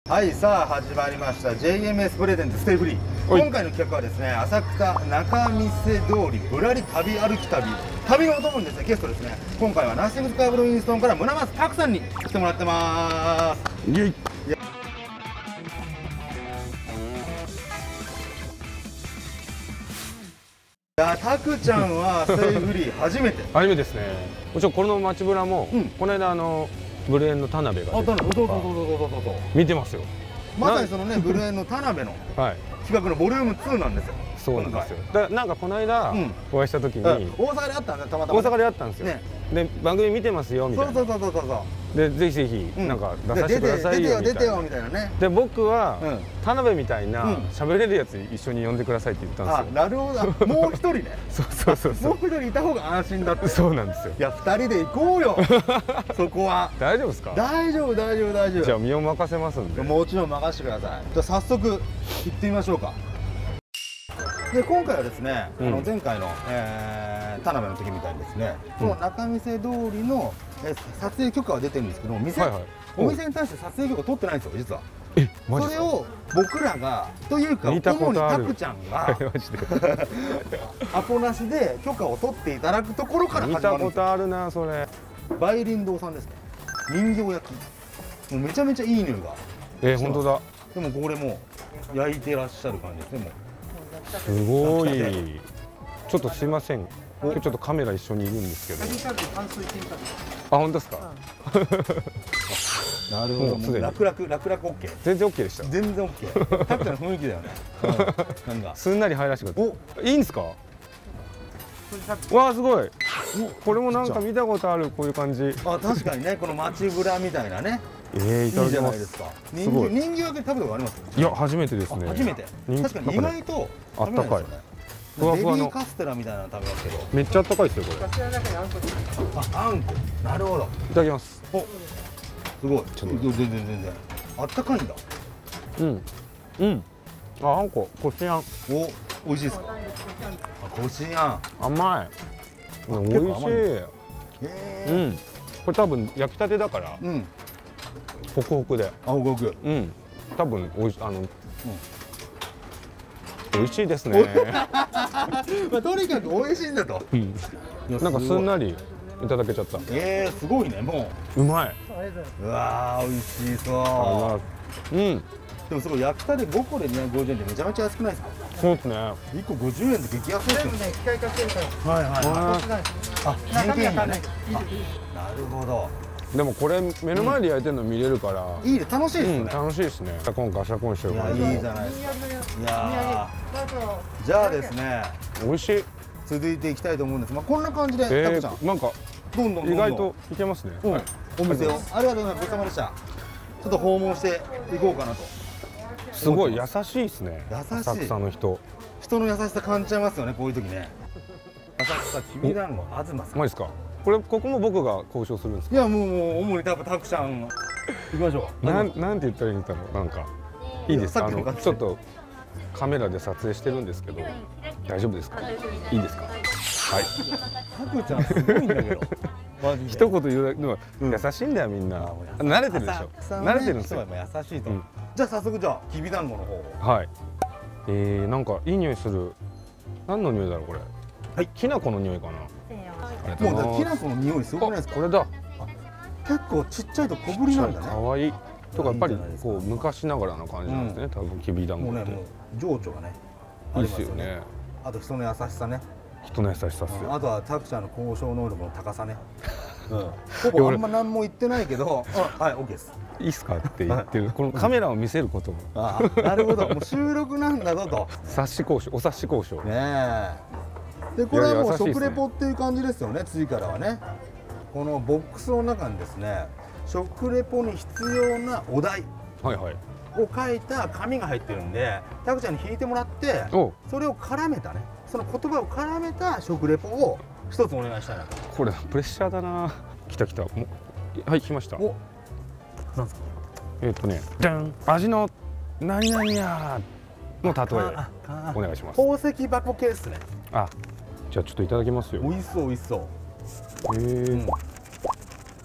はい、さあ始まりました JMS プレゼンツステイフリー。今回の企画はですね、浅草仲見世通りぶらり旅歩き旅のお供にですね、ゲストですね、今回はナッシングスカイブルインストンから村松拓さんに来てもらってます。 イエイ。 いや、タクちゃんはステイフリー初めてですね。もちろんこの街ブラも、この間ブルエンの田辺が見てますよ。 まさにそのね、ブルエンの田辺の企画のボリューム2なんですよ。 そうなんですよ。なんかこの間お会いした時に大阪であったんだ、たまたま大阪であったんですよ。で番組見てますよみたいな。そうでぜひぜひなんか出させてくださいよみたいな。出てよみたいなね。で僕は田辺みたいな喋れるやつ一緒に呼んでくださいって言ったんですよ。 なるほど。もう一人ね。 そうもう一人いた方が安心だって。 そうなんですよ。 いや二人で行こうよ。そこは大丈夫ですか？ 大丈夫。 じゃあ身を任せますんで。 もちろん任せてください。じゃあ早速行ってみましょうか。で今回はですね、前回の、田辺の時みたいにですね、この仲見世通りの、撮影許可は出てるんですけど、お店に対して撮影許可取ってないんですよ、実は。それを僕らがというか主にタクちゃんがアポなしで許可を取っていただくところから始まるんですよ。 見たことあるなそれ。 梅林堂さんですね。人形焼き。もうめちゃめちゃいい匂いが。 本当だ。 でもこれもう焼いてらっしゃる感じですね。もうすごい。ちょっとすいません。今日ちょっとカメラ一緒にいるんですけど。あ、本当ですか。 なるほど。もう楽々 OK。 全然 OK でした。 全然 OK。タクちゃんの雰囲気だよね。なんかすんなり入らせてください。いいんですか。わあすごい。これもなんか見たことあるこういう感じ。 あ、確かにね、この街ブラみたいなね。 いただきます。 人形焼き食べたことあります？ いや初めてですね。 初めて。確かに意外とあったかい。 ベビーカステラみたいなの食べますけど。 めっちゃあったかいですよこれ。 あんこ。なるほど。 いただきます。 お、すごい。全然。あったかいんだ。 あんこ、こしあん。 美味しいですか？こしあん。 甘い。美味しい。これ多分焼きたてだから。ホクホクで。 ホクホク。 多分美味しいですね。 とにかく美味しいんだと。 なんかすんなりいただけちゃった。 すごいね、もう。うまい。 うわー、美味しそう。でもすごい焼きたて5個で250円でめちゃめちゃ安くないですか？ そうですね。 1個50円で激安ですよ。 機械化してるから。 あ、中身がね。なるほど。 でもこれ目の前で焼いてるの見れるからいいね、楽しいですね。 楽しいですね。今回シャコンしてるから。 いいじゃないですか。いやじゃあですね、 美味しい。 続いていきたいと思うんですが、こんな感じでタクちゃんなんかどんどん意外といけますね。 お店をありがとうございます。ごちそうさまでした。ちょっと訪問していこうかなと。 すごい優しいですね。浅草の人の優しさ感じちゃいますよね、こういう時ね。浅草きびだんご東さん。 マジですか。ここも僕が交渉するんですか。 いやもう主にタクちゃん行きましょう。 なんて言ったらいいんだろう。なんかいいですか。ちょっとカメラで撮影してるんですけど大丈夫ですか。いいですか。はい。 タクちゃんすごいんだけど。 一言言うのは優しいんだよみんな。慣れてるでしょ。慣れてるんですよ。 優しいと。じゃあ早速きびだんごの方を。 はい。なんかいい匂いする。何の匂いだろうこれ。はい。きな粉の匂いかな。 もうきな粉の匂いすごくないですか。 これだ。 結構ちっちゃいと小ぶりなんだね。 可愛い。とかやっぱりこう昔ながらの感じなんですね。多分きびだんごって。 情緒がね。 いいですよね。 あと人の優しさね。 人の優しさっすよ。 あとはタクちゃんの交渉能力の高さね。ほぼあんま何も言ってないけど、はい、OK です。 いいっすかって言ってる。このカメラを見せることも。 なるほど。もう収録なんだぞと。 お察し交渉。 ねえ。でこれはもう食レポっていう感じですよね。次からはね。このボックスの中にですね、食レポに必要なお題を書いた紙が入ってるんで、タクちゃんに引いてもらって、それを絡めたね、その言葉を絡めた食レポを一つお願いしたいなと。 これプレッシャーだな。来た。はい、来ました。 なんですか。 じゃん。味の何々やの例えお願いします。 宝石箱系ですね。 あ、じゃあちょっといただきますよ。 美味しそう。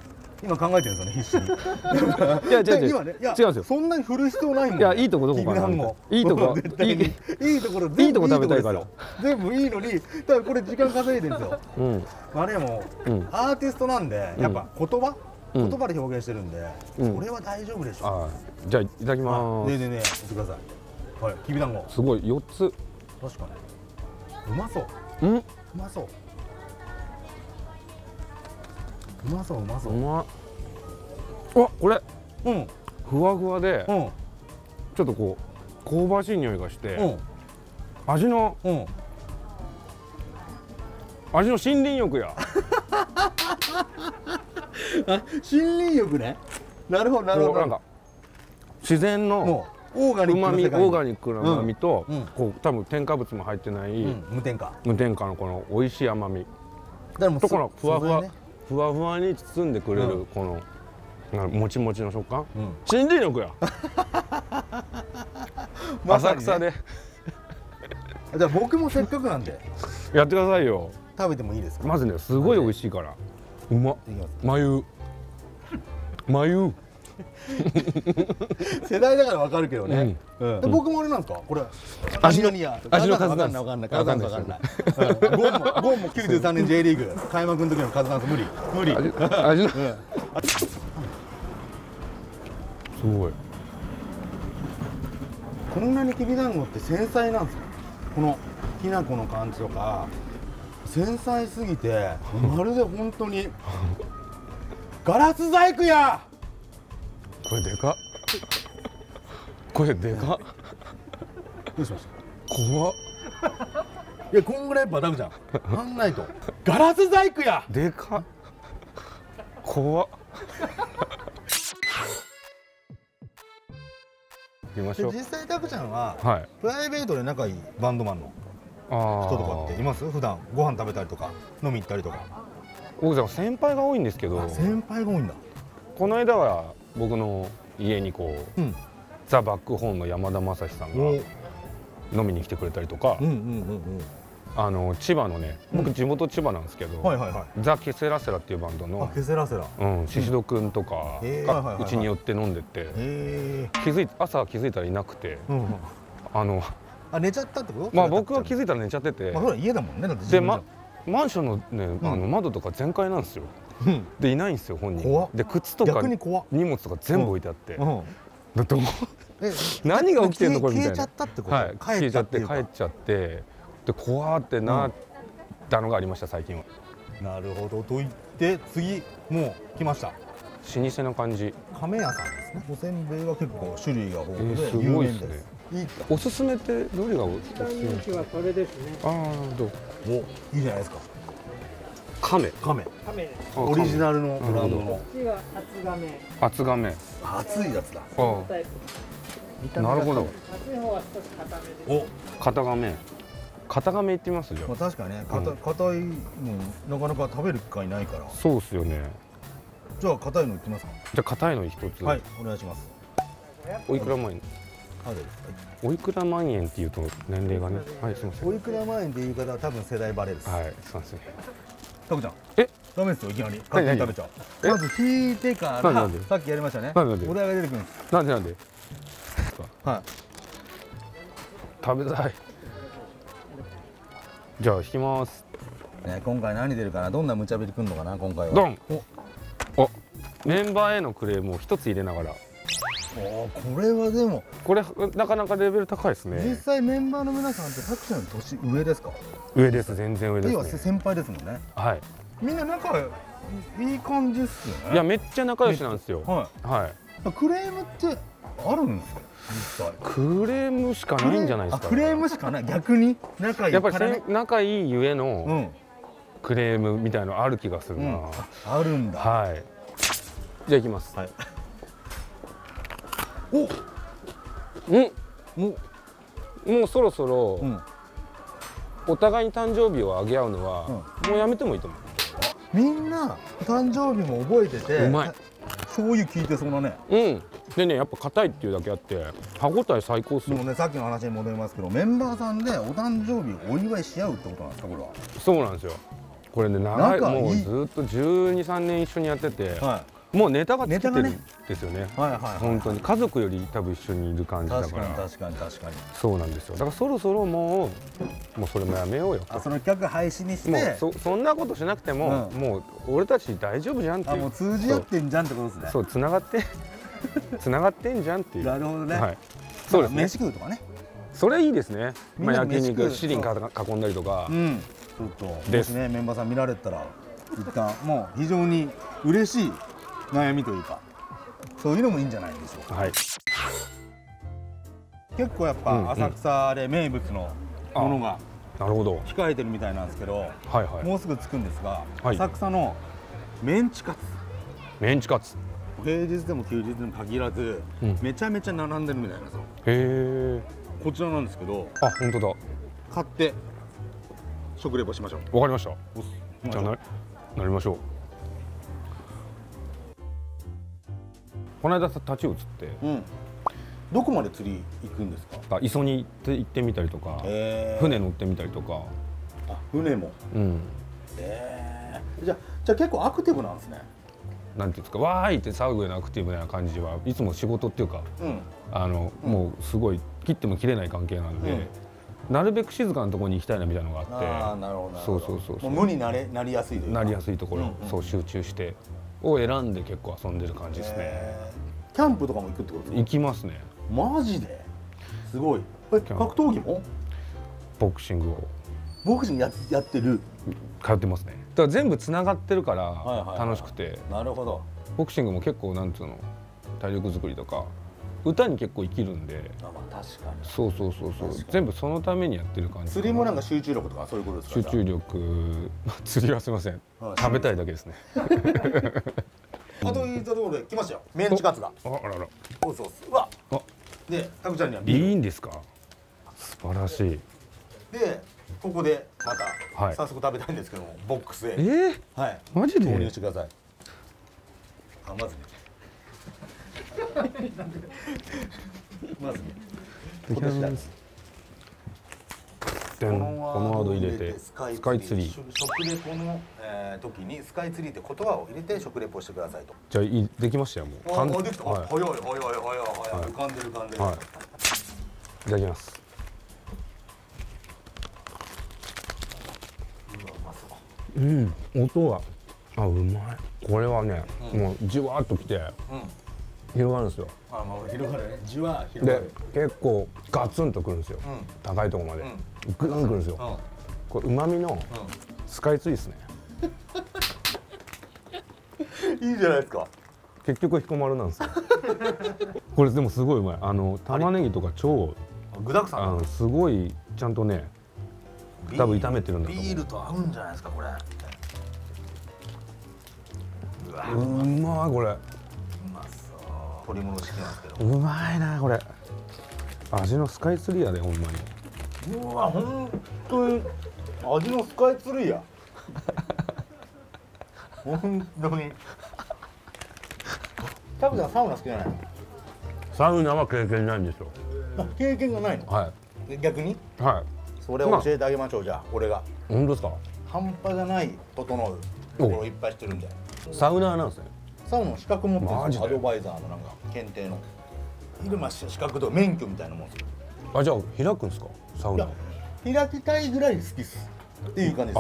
今考えてるんですよね、必死に。 いや違う今ね、いや違うんですよ。 そんなに振る必要ないもん。 いやいいとこどこかな。いいとこいいとこ食べたいから。 全部いいのに、多分これ時間稼いでるんですよ。あれもアーティストなんでやっぱ言葉で表現してるんで、これは大丈夫でしょ。 じゃあいただきます。 ねえねえねえ、言ってください。はい、きびだんご。 すごい4つ。 確かに。うまそう。うまそう。うまそううまそう。うま。 あ、これ。ふわふわで。ちょっとこう香ばしい匂いがして。味の森林浴や。 森林浴ね。なるほどなるほど。なんか自然のオーガニックな旨味と、こう多分添加物も入ってない無添加のこの美味しい甘みと、このふわふわに包んでくれるこのもちもちの食感。森林浴や。浅草で。 じゃあ僕もせっかくなんでやってくださいよ。 食べてもいいですか。 まずね、すごい美味しいから。うまっ。眉世代だからわかるけどね。僕もあれなんですか、これ味の数なんわかんない。ゴンも93年 J リーグ開幕の時の数なんて無理。 味のすごい。 こんなにきびだんごって繊細なんですよ。このきな粉の感じとか繊細すぎて、まるで本当にガラス細工や。 これでかっ。これでかっ。 どうしました。 怖っ。 いや、こんぐらいやっぱダメじゃん。なんないと。ガラス細工や。 でかっ。怖っ。見ましょう。 実際タクちゃんはプライベートで仲いいバンドマンの人とかっています？普段ご飯食べたりとか飲み行ったりとか。 僕は先輩が多いんですけど。 先輩が多いんだ。この間は僕の家にこう、ザ・バックホーンの山田正史さんが飲みに来てくれたりとか、千葉のね、僕地元千葉なんですけど、ザ・ケセラセラっていうバンドのシシドくんとかがうちに寄って飲んでて、朝気づいたらいなくて、 寝ちゃったってこと？ まあ僕は気づいたら寝ちゃってて、 家だもんね。 でマンションのね、窓とか全開なんですよ。でいないんですよ、本人で。靴とか荷物とか全部置いてあって、何が起きてんのこれみたいな。消えちゃったってこと？はい、消えちゃって帰っちゃって、で怖ってなったのがありました、最近は。 なるほど。と言って次もう来ました。 老舗な感じ。 亀屋さんですね。おせんべいは結構種類が豊富で有名です。おすすめってどれがおすすめ？ 人気はこれですね。 ああ、どう？ いいじゃないですか。 亀。 オリジナルのブランドの。 こっちは厚亀。 厚いやつだ。 なるほど。 厚い方は少し固めです。 片亀いってみますよ。 確かにね、硬いのなかなか食べる機会ないから。 そうっすよね。 じゃあ硬いのいってますか。 じゃあ硬いの一つ。 はい、お願いします。 おいくら万円？おいくら万円っていうと年齢がね。はい、すみません。 おいくら万円っていう方は多分世代バレるです。 はい、すみません。 タクちゃん。ダメですよ、いきなり勝手に食べちゃう。まず引いてから、さっきやりましたね。お題が出てくるんです。 なんで。 はい。 食べたい。じゃあ引きます。 今回何出るかな、どんな無茶ぶりくんのかな、今回は。 ドン。メンバーへのクレームを一つ入れながら。 これはでもこれなかなかレベル高いですね。 実際メンバーの皆さんってタクちゃんの年上ですか？ 上です、全然上ですね。 要は先輩ですもんね。 はい。 みんな仲いい感じですよね。 いや、めっちゃ仲良しなんですよ。はい。 クレームってあるんですか？実際クレームしかないんじゃないですか。 クレームしかない。逆に仲いい。 やっぱり仲いいゆえのクレームみたいのある気がするな。 あるんだ。 はい。じゃあ行きます。もうそろそろお互いに誕生日をあげ合うのはもうやめてもいいと思う。 みんな誕生日も覚えてて、 うまい。 醤油効いてそうなね。 でね、やっぱ硬いっていうだけあって歯ごたえ最高っすよ。 でもね、さっきの話に戻りますけど、メンバーさんでお誕生日をお祝いし合うってことなんですか、これは。 そうなんですよ。これね、長い、もうずっと12、13年一緒にやってて、 もうネタが尽きてるんですよね。 はいはい。 本当に家族より多分一緒にいる感じだから。 確かに。 そうなんですよ。だからそろそろもうそれもやめようよ。 その企画廃止にして。 そんなことしなくても、もう俺たち大丈夫じゃんっていう。 もう通じ合ってんじゃんってことですね。 そう、つながってんじゃんっていう。 なるほどね。 はい。そうですね。 飯食うとかね。 それいいですね。まあ焼肉、七輪囲んだりとか。 ちょっともしねメンバーさん見られたら一旦もう非常に嬉しい悩みというかそういうのもいいんじゃないでしょうか。 はい。 結構やっぱ浅草で名物のものが控えてるみたいなんですけど、もうすぐ着くんですが、浅草のメンチカツ。 メンチカツ。 平日でも休日でも限らずめちゃめちゃ並んでるみたいなんですよ。 へえ。 こちらなんですけど。 あ、本当だ。 買って食レポしましょう。 わかりました。じゃあなりましょう。この間立ち移って、 どこまで釣り行くんですか？ 磯に行ってみたりとか、船乗ってみたりとか。 あ、船も。じゃあ結構アクティブなんですね。 なんていうんですか、わーいって騒ぐようなアクティブな感じはいつも仕事っていうか、もうすごい切っても切れない関係なので。なるべく静かなところに行きたいなみたいなのがあって、 なるほど。 そう無になりやすいというか。 なりやすいところ、そう集中してを選んで結構遊んでる感じですね。 キャンプとかも行くってことですか？ 行きますね。 マジで？すごい。格闘技も？ ボクシングを。 ボクシングやってる？ 通ってますね。だから全部つながってるから楽しくて。 なるほど。 ボクシングも結構なんつうの体力作りとか。歌に結構生きるんで。 まあ確かに。 そう全部そのためにやってる感じ。 釣りもなんか集中力とかそういうことですか？ 集中力、釣りはすみません。食べたいだけですね。 あといったところで来ましたよ。メンチカツが。 あらら。 そううわ。で、タクちゃんにはビール。 いいんですか？素晴らしい。 で、ここでまた早速食べたいんですけども、ボックスへ。はい。 マジで？ 投入してください。まずね。まずね。このワード入れてスカイツリー。 食レポの時にスカイツリーって言葉を入れて食レポしてくださいと。 じゃあできましたよもう。 できた。早い。浮かんでる。 いただきます。音がうまい。これはねもうじわっときて広がるんですよ。 広がるね。じわ広がる。 で結構ガツンとくるんですよ。高いところまでグーンくるんですよ。これ旨味のスカイツリーですね。 いいじゃないですか。 結局彦丸なんですよ。これでもすごいうまい。玉ねぎとか超具沢山。 すごいちゃんとね多分炒めてるんだと思う。 ビールと合うんじゃないですかこれ。 うまいこれ。 うまそう。鶏物好きなんですけど。 うまいなこれ。味のスカイツリーやでほんまに。 うわ本当に味のスカイツリーや。本当に。タクちゃんサウナ好きじゃないの？ サウナは経験ないんですよ。 経験がないの？ はい。 逆に？ はい。 それを教えてあげましょうじゃあ俺が。 本当ですか？ 半端じゃない整うところいっぱいしてるんで。 サウナーなんですね。 サウナの資格持ってるんですよ。アドバイザーのなんか検定の。入間資格と免許みたいなもんですよ。 じゃあ開くんですか？サウナ。 開きたいぐらい好きっすっていう感じです。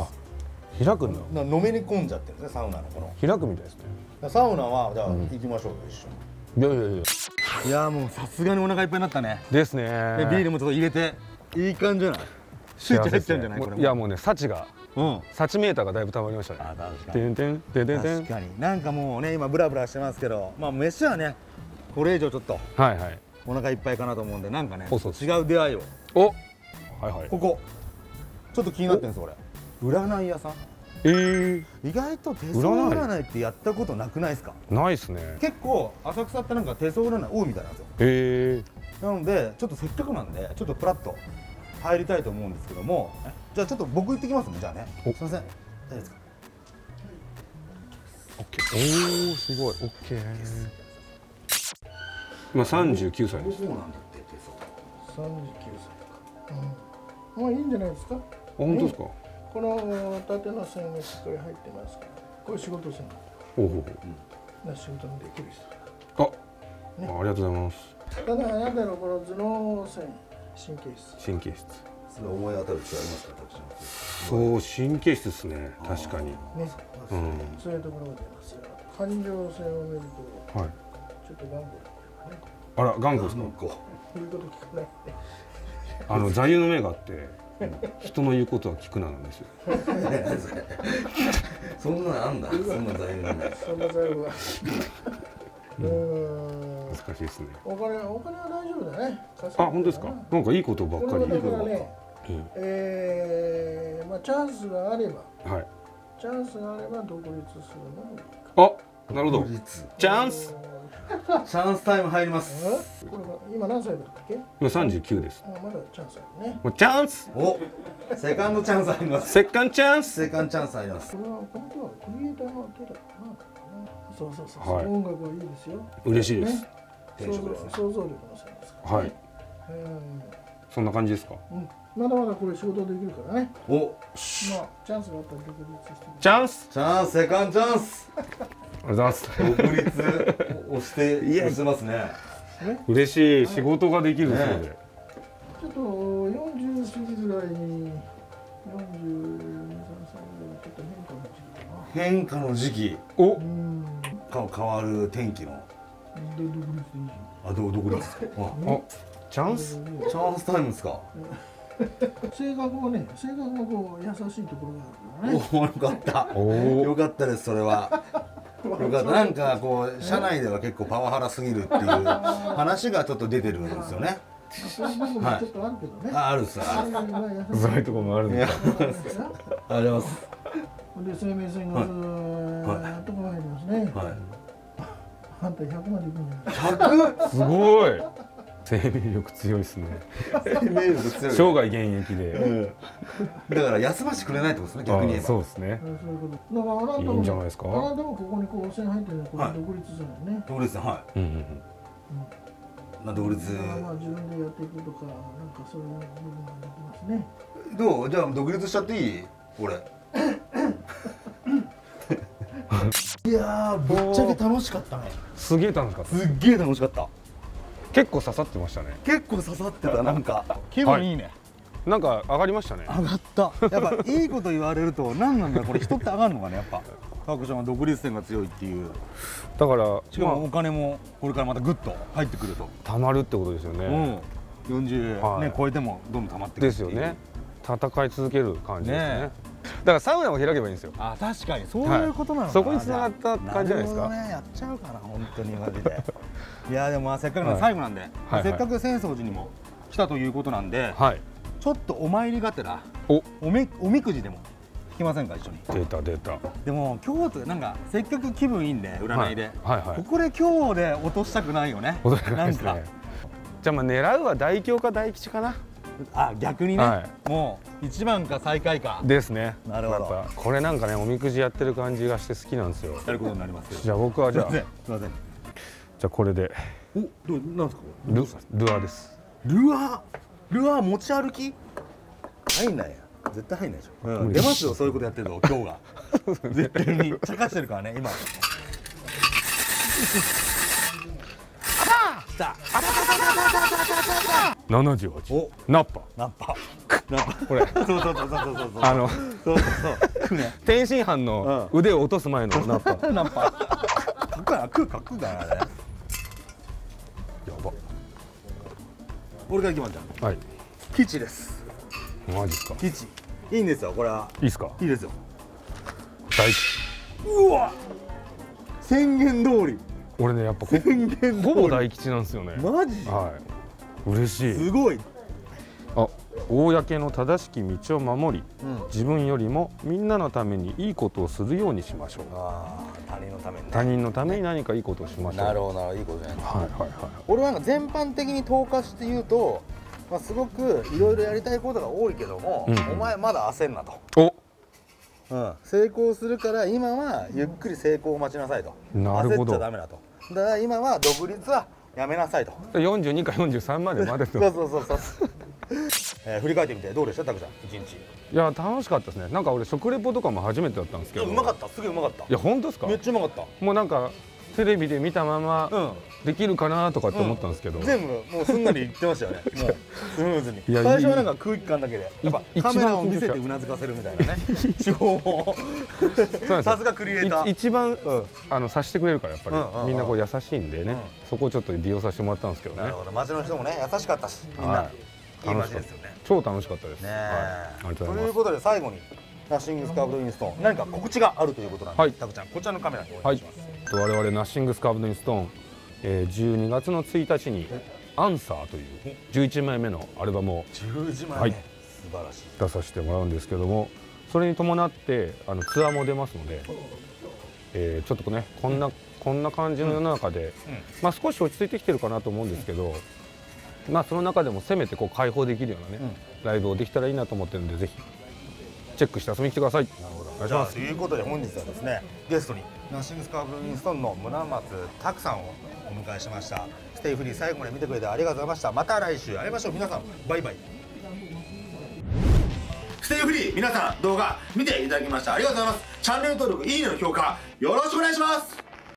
開くんだ。 のめり込んじゃってるんですねサウナのこの。 開くみたいですね。 サウナはじゃあ行きましょうよ一緒に。いやもうさすがにお腹いっぱいになったね。 ですね。 でビールもちょっと入れていい感じじゃない？スイッチ入っちゃうんじゃないこれ？ いやもうね幸が幸メーターがだいぶ溜まりましたね。 確かになんかもうね今ブラブラしてますけどまあ飯はねこれ以上ちょっとお腹いっぱいかなと思うんでなんかね違う出会いを。ここちょっと気になってるんです俺。占い屋さん。意外と手相占いってやったことなくないですか？ ないですね。 結構浅草ってなんか手相占い多いみたいなんですよ。なのでちょっとせっかくなんでちょっとプラッと入りたいと思うんですけども、じゃあちょっと僕行ってきますね。じゃあねすいません大丈夫ですか？ オッケー。すごいオッケー。今39歳です。 そうなんだって手相。39歳か。まあいいんじゃないですか？ 本当ですか？ この縦の線がしっかり入ってますから、こういう仕事線。 な仕事もできる人あ、ありがとうございます。 ただあなたのこの頭脳線神経質神経質。 それ思い当たる節ありますか、タクシー。 そう、神経質ですね。確かに。 ね、そういうところが出ますよ。感情線を見ると、はい、ちょっと頑固だからね。 あら、頑固ですか。 言うこと聞かない。 座右の銘があって、人の言うことは聞くななんですよ。 そんなのあんだ。そんな座右の銘。 そんな座右は。 難しいですね。 お金は大丈夫だね。 あ、本当ですか。なんかいいことばっかり。 だからね、まあチャンスがあれば、はい。チャンスがあれば独立するのもいいか。 あ、なるほど。チャンス。 チャンスタイム入ります。 これ今何歳だったっけ？ 今39です。 まだチャンスあるね。 もうチャンス。 お、セカンドチャンスあります。 セカンドチャンス。 セカンドチャンスあります。 これは本当はクリエイターの手だからな。そうそうそう。音楽はいいですよ。 嬉しいです。 想像力の差ですから。はい。 そんな感じですか。 まだまだこれ仕事できるからね。 お、まあチャンスがあったら独立して。 チャンス。 チャンス、セカンドチャンス。 ありがとうございます。 独立をしてますね。 嬉しい、仕事ができるそうで。 ちょっと40過ぎぐらいに42、3歳ぐらいちょっと変化の時期かな。 変化の時期。お。変わる天気の。 独立でいいじゃん。 あ、独立ですか。 チャンス？ チャンスタイムですか。 性格もね、こう優しいところがあるからね。 お、よかった。よかったです、それは。よかった。なんかこう社内では結構パワハラすぎるっていう話がちょっと出てるんですよね。 そういう部分もちょっとあるけどね。 あるっす。 そういうところもあるんですか。 あります。 で生命線がずーっと入りますね。はい。あんた100までいくんじゃない。 100？すごい。生命力強いですね。 生命力強い。 生涯現役で。 だから休ませてくれないってことですね、逆に言えば。 そうですね。 そういうこと。だからあなたもいいんじゃないですか。あなたもここにこう線入ってるのはこれ独立じゃないね。 独立はい。まあ独立。 まあ自分でやっていくとかなんかそういう部分ができますね。 どう？じゃあ独立しちゃっていい？俺。いやー、ぶっちゃけ楽しかったね。 すげえ楽しかった。 すっげえ楽しかった。 結構刺さってましたね。 結構刺さってた。なんか気分いいね。 なんか上がりましたね。 上がった。やっぱいいこと言われると何なんだこれ、人って上がるのかね、やっぱ。タクちゃんは独立性が強いっていう。 だからしかもお金もこれからまたグッと入ってくると。 貯まるってことですよね。 40ね超えてもどんどん貯まってくる。 ですよね。戦い続ける感じですね。だからサウナを開けばいいんですよ。 あ、確かにそういうことなのかな。 そこに繋がった感じじゃないですか。 やっちゃうかな、本当にマジで。いやでもせっかくの最後なんで、せっかく浅草寺にも来たということなんで、ちょっとお参りがてらおみくじでも引きませんか、一緒に。 出た出た。 でも京都なんかせっかく気分いいんで占いで、ここで今日で落としたくないよね。なんかじゃあまあ狙うは大凶か大吉かな。 あ、逆にね、もう1番か最下位かですね。 なるほど。 これなんかね、おみくじやってる感じがして好きなんですよ。 やることになりますけど。 じゃあ僕はじゃあ、すいません。 じゃあこれで。 お、なんですか。 ルアーです。 ルアー持ち歩き？入んないや。絶対入んないでしょ。出ますよ、そういうことやってるの今日が。絶対に茶化してるからね、今。来た。 78。 お、 ナッパ。これ。 そう。 天津飯の腕を落とす前のナッパ。 ナッパ。かっこいいな、かっこいいなあれ。やば。俺から行きましょう。 はい。 基地です。 マジですか。 基地。いいんですよ、これは。 いいですか。 いいですよ。 大吉。 うわ。宣言通り。 俺ね、やっぱほぼ大吉なんですよね。 マジ？ はい。嬉しい。 すごい。 あ、公の正しき道を守り、自分よりもみんなのためにいいことをするようにしましょう。 他人のために。 他人のために何かいいことをしましょう。 なるほど、いいことじゃないですか。 はい。 俺は全般的に投下して言うと、すごくいろいろやりたいことが多いけども、お前まだ焦んなと。成功するから今はゆっくり成功を待ちなさいと。焦っちゃダメだと。だから今は独立はやめなさいと。 42か43まで待てと。 そう。振り返ってみてどうでした、タクちゃん一日。 いや楽しかったですね。なんか俺食レポとかも初めてだったんですけど。 うまかった。すげえうまかった。 いや本当ですか。 めっちゃうまかった。 もうなんかテレビで見たままできるかなとかって思ったんですけど、 全部もうすんなりいってましたよね。もうスムーズに。最初はなんか空気感だけでやっぱカメラを見せてうなずかせるみたいなね手法もさすがクリエイター。 一番さしてくれるからやっぱりみんなこう優しいんでね、そこをちょっと利用させてもらったんですけどね。なるほど。街の人もね優しかったし、みんないい街ですよね。 超楽しかったです。 ということで最後にナッシングスカーブドインストーン何か告知があるということなんで、タクちゃんこちらのカメラにお願いします。 我々ナッシングスカーブドインストーン、12月の1日にアンサーという11枚目のアルバムを 11枚目、素晴らしい出させてもらうんですけども、それに伴ってツアーも出ますので、ちょっとねこんな感じの世の中で、まあ少し落ち着いてきてるかなと思うんですけど、まあその中でもせめてこう開放できるようなね、ライブをできたらいいなと思ってるんで、ぜひチェックして遊びに来てください。 お願いします。ということで本日はですね、ゲストにナッシングスカーブドインストーンの村松拓さんをお迎えしました。ステイフリー最後まで見てくれてありがとうございました。また来週会いましょう。皆さんバイバイ。ステイフリー皆さん動画見ていただきましたありがとうございます。チャンネル登録いいねの評価よろしくお願いします。